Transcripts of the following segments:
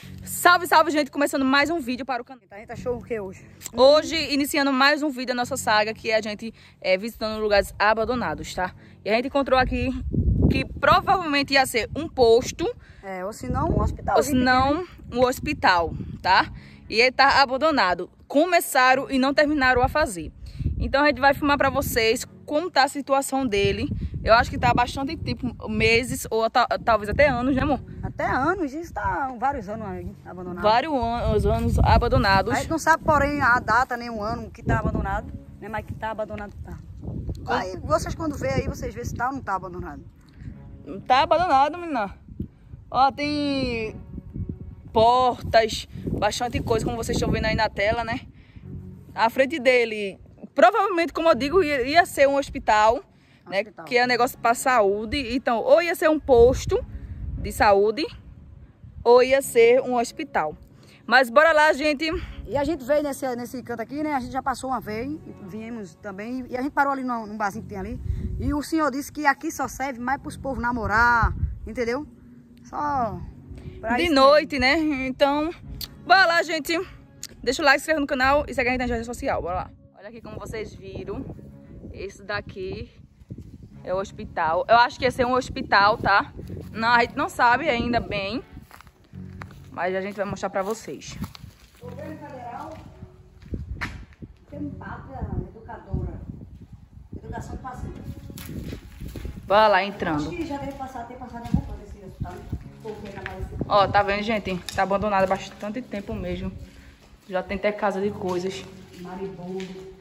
Salve, salve, gente! Começando mais um vídeo para o canal. A gente achou o que hoje? Hoje, iniciando mais um vídeo da nossa saga, que é a gente visitando lugares abandonados, tá? E a gente encontrou aqui que provavelmente ia ser um posto. Ou se não, um hospital. Ou se não, um hospital, tá? E ele tá abandonado. Começaram e não terminaram a fazer. Então a gente vai filmar pra vocês como tá a situação dele. Eu acho que tá há bastante tempo, meses ou talvez até anos, né, amor? Até anos, isso tá vários anos aí abandonado. Vários anos abandonados. A gente não sabe, porém, a data, nem o ano que tá abandonado, né? Mas que tá abandonado, tá. Aí vocês quando vê aí, vocês vê se tá ou não tá abandonado. Tá abandonado, menina. Ó, tem portas, bastante coisa, como vocês estão vendo aí na tela, né? À frente dele, provavelmente, como eu digo, ia ser um hospital, né? Que é um negócio para saúde. Então, ou ia ser um posto de saúde, ou ia ser um hospital. Mas bora lá, gente. E a gente veio nesse canto aqui, né? A gente já passou uma vez, viemos também. E a gente parou ali num barzinho que tem ali. E o senhor disse que aqui só serve mais para os povos namorar, entendeu? Só de noite, né? Então, bora lá, gente. Deixa o like, se inscreva no canal e segue a gente na rede social. Bora lá. Olha aqui como vocês viram. Esse daqui é o hospital. Eu acho que ia ser um hospital, tá? Não, a gente não sabe ainda bem. Mas a gente vai mostrar pra vocês. Governo Federal tem pátria educadora. Educação passiva. Bora lá, entrando. Acho que já deve ter passado em alguma coisa esse hospital. Ó, tá vendo, gente? Tá abandonado há bastante tempo mesmo. Já tem até casa de coisas. Maribondo.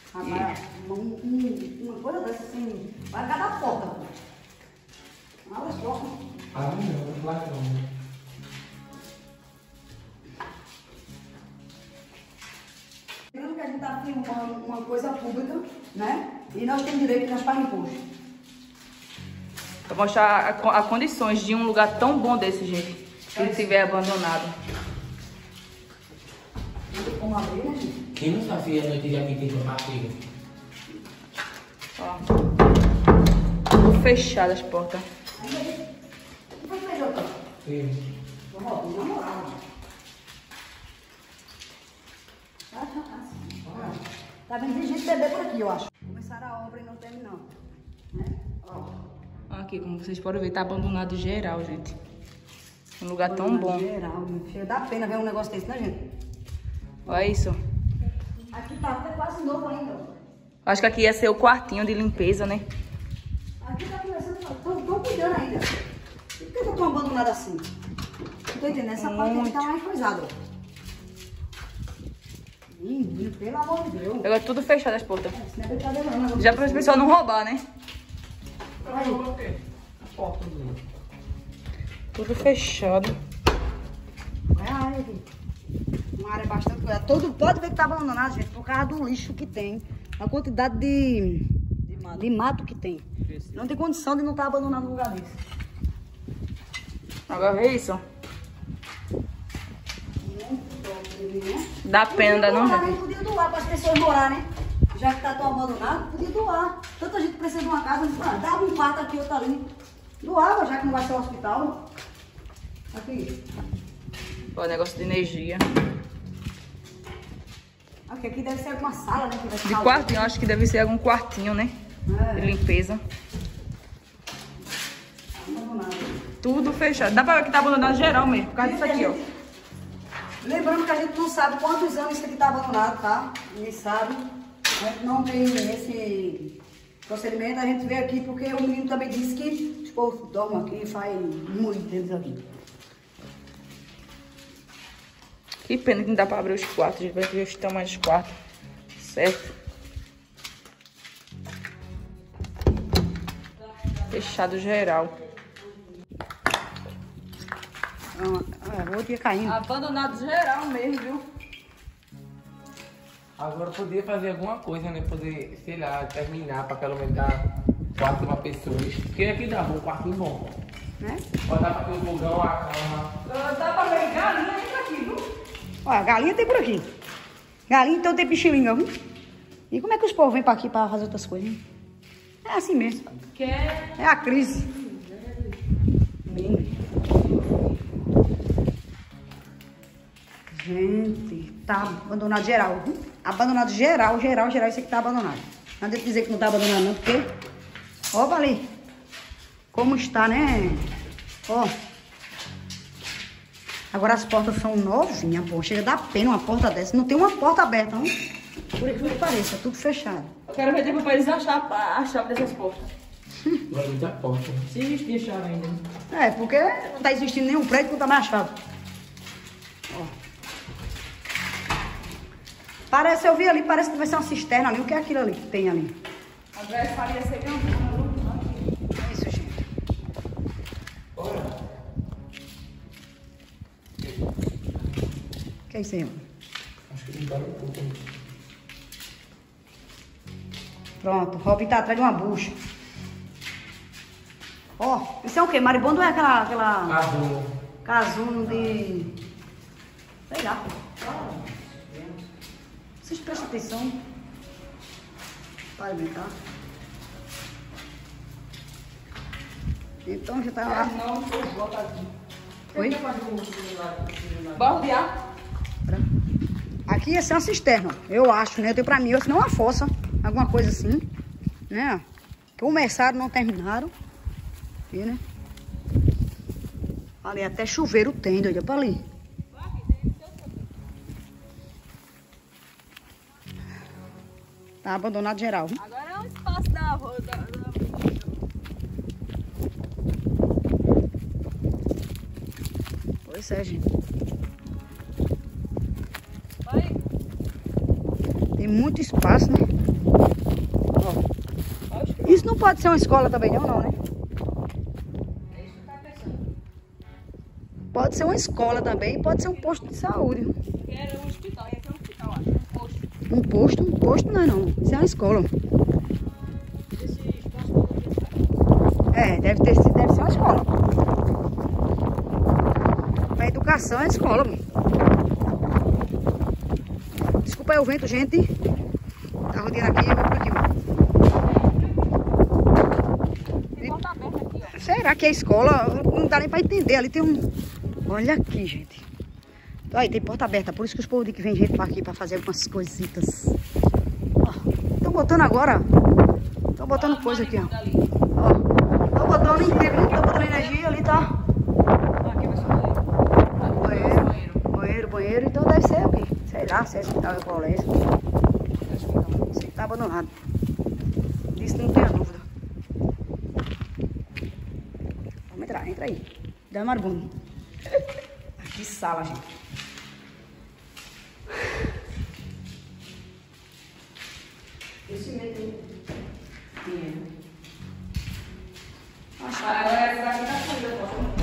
Uma coisa dessa assim, vai cada porta. Olha só. Não, ladrão. Lembrando que a gente tá filmando uma coisa pública, né? E nós temos direito que nós pagamos imposto. Vou mostrar as condições de um lugar tão bom desse, gente. Se ele estiver abandonado. Não tem como abrir, né, gente? Quem não sabia a noite de apetite para filho? Ó. Tudo fechado as portas. O que foi que fez, Jota? Sim. Vamos, na moral. Tá vendo gente beber por aqui, eu acho. Começaram a obra e não terminou. Né? Ó. Aqui, como vocês podem ver, tá abandonado geral, gente. Um lugar tão bom. Geral, chega, dá pena ver um negócio desse, né, gente? Olha isso. Aqui tá até quase novo ainda. Acho que aqui ia ser o quartinho de limpeza, né? Aqui tá começando, tô cuidando ainda. Por que eu tô abandonado assim? Não tô entendendo, essa parte aqui tá mais coisada. Menino, pelo amor de Deus. Agora tudo fechado as portas. Isso não é brincadeira não. Já para as pessoas não roubar, né? Aí. A porta do... Tudo fechado. É a área aqui. Uma área bastante coisa. Todo pode ver que tá abandonado, gente, por causa do lixo que tem. A quantidade de mato que tem. Não tem condição de não estar abandonado num lugar desse. Agora vê isso. Muito top, né? Dá pena, não, doar, né? gente? Podia doar para as pessoas morar, né? Já que tá tão abandonado, podia doar. Tanta gente precisa de uma casa, dava um quarto aqui, outro ali. Doava, já que não vai ser um hospital. Aqui. Ó, negócio de energia. Aqui deve ser alguma sala, né? Que vai De quartinho, acho que deve ser algum quartinho, né? De limpeza. Abandonado. Tudo fechado. Dá pra ver que tá abandonado geral mesmo, por causa disso aqui, ó. Lembrando que a gente não sabe quantos anos isso aqui tá abandonado, tá? Ninguém sabe. A gente não tem esse procedimento. A gente veio aqui porque o menino também disse que os povos dormem aqui e faz muito deles aqui. Que pena que não dá pra abrir os quartos. A gente vai ver os tamanhos dos quartos. Certo? Fechado geral. O outro ia caindo. Abandonado geral mesmo, viu? Agora podia fazer alguma coisa, né? Poder, sei lá, terminar para pelo menos dar quarto para pessoas. Porque aqui dava um quartinho bom. Né? Pode dar para ter o fogão, a cama. Dá pra ver galinha ainda aqui, viu? Olha, galinha tem por aqui. Galinha então tem pichilinga, viu? E como é que os povos vêm pra aqui pra fazer outras coisas? Hein? É assim mesmo. É a crise. Gente, tá abandonado geral. Viu? Abandonado geral. Isso aqui tá abandonado. Não adianta dizer que não tá abandonado não, porque... Ó, ali. Como está, né? Ó. Agora as portas são novinhas, pô. Chega a dar pena uma porta dessa. Não tem uma porta aberta, não. Por incrível que pareça, tudo fechado. Eu quero ver depois pra eles achar a chave dessas portas. Vai muita porta. Se existir a chave ainda. É, porque não tá existindo nenhum prédio que não tá mais a chave. Ó. Parece, eu vi ali, parece que vai ser uma cisterna ali. O que é aquilo ali que tem ali? André faria ser grande. É isso, gente. Olha. O que é isso aí, mano? Acho que limparam um pouco. Pronto, o Robin tá atrás de uma bucha. Ó, isso é o quê? Maribondo ou é aquela Azul. casulo de... Sei lá. Vocês prestam atenção. Para brincar. Então já tá lá. Não, bota aqui. Oi? Bordear. Aqui ia ser uma cisterna, eu acho, né? Eu tenho pra mim, ou senão uma fossa, alguma coisa assim, né? Começaram, não terminaram. Aqui, né? Ali até chuveiro tem, olha pra ali. Tá abandonado geral. Agora é um espaço da rua. Pois é, gente. Vai. Tem muito espaço, né? Ó. Isso não pode ser uma escola também, não, né? Pode ser uma escola também, pode ser um posto de saúde. Era um hospital, ia ser um hospital, acho. Um posto. Um posto? Um posto não é não. Isso é uma escola. É, deve ser uma escola. A educação é escola. Desculpa aí o vento, gente. Tá rodeando aqui, eu vou por aqui. Tem porta aberta aqui, ó. Será que é escola? Não dá nem pra entender. Ali tem um... Olha aqui, gente. Então, aí tem porta aberta. Por isso que os povos que vem gente pra aqui pra fazer algumas coisitas. Estão botando agora. Estão botando coisa aqui, ó. Estão botando inteiro. Estão botando energia ali, tá? Aqui vai ser Banheiro. Então deve ser o quê? Sei lá, se é hospital ou colégio. Isso aqui tá abandonado. Disso não tenha dúvida. Vamos entrar, entra aí. Dá Maribondo. Que sala, gente. Esse medo aí. Agora essa daqui tá fazendo.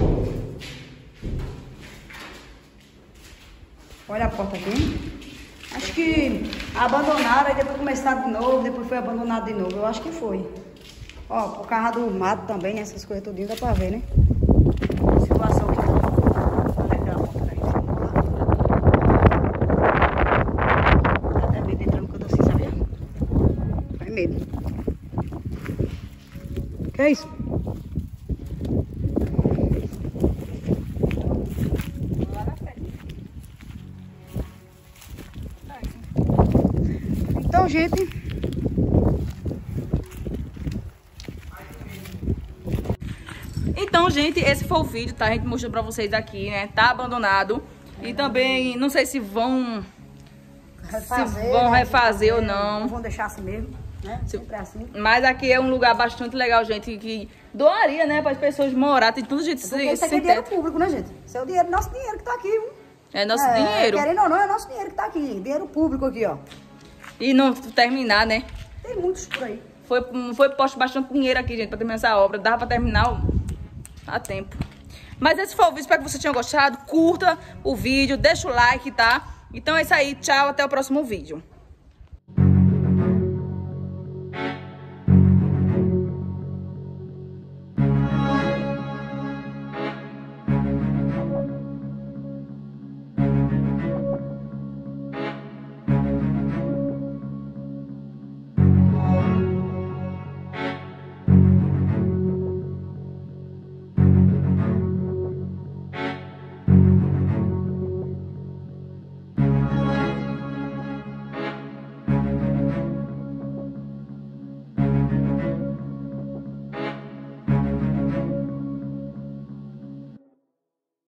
Olha a porta aqui. Acho que abandonaram, aí depois começaram de novo, depois foi abandonado de novo. Eu acho que foi. Ó, por causa do mato também, né? Essas coisas tudinho dá pra ver, né? Situação aqui. Olha aquela porta aí. Dá até medo de entrar no canto assim, sabia? Vai medo. Que é isso? Então, gente, Então, gente, esse foi o vídeo, tá? A gente mostrou pra vocês aqui, né? Tá abandonado. E também, não sei se vão refazer ou não. Não vão deixar assim mesmo, né? Sempre assim. Mas aqui é um lugar bastante legal, gente, que doaria, né? Para as pessoas morar. Tem tudo jeito Porque isso aqui é dinheiro público, né, gente? Isso é o dinheiro, nosso dinheiro que tá aqui, viu? É nosso dinheiro. Querendo ou não, é nosso dinheiro que tá aqui. Dinheiro público aqui, ó. E não terminar, né? Tem muitos por aí. Foi posto bastante dinheiro aqui, gente, pra terminar essa obra. Dava pra terminar a tempo. Mas esse foi o vídeo, espero que vocês tenham gostado. Curta o vídeo, deixa o like, tá? Então é isso aí, tchau, até o próximo vídeo.